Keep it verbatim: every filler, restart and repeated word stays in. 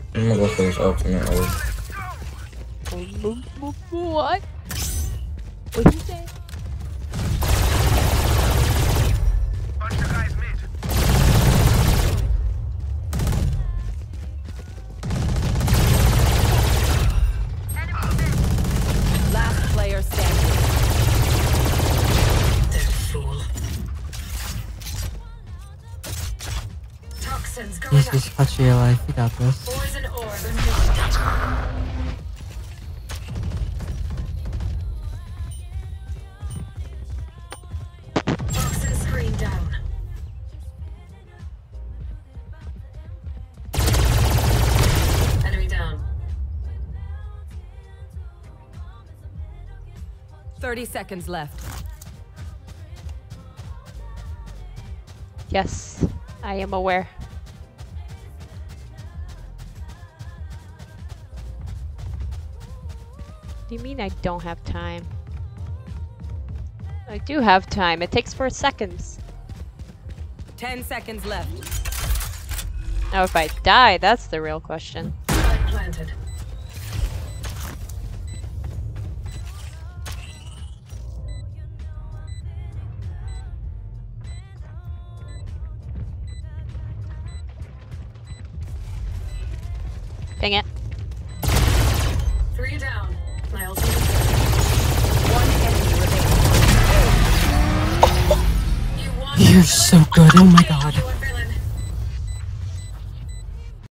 I'm gonna go for this ultimate. Or... What? What did you say? Bunch of guys mid. Last player standing. That fool. Toxins going He's up. just touch your life. You got this. Poison orb emitted. Toxin screen down. Enemy down. Thirty seconds left. Yes, I am aware. What do you mean I don't have time? I do have time. It takes four seconds. Ten seconds left. Now if I die, that's the real question. Spike planted. Dang it. Three down. My ultimate. One enemy remaining. You won. You're so good. Oh my god.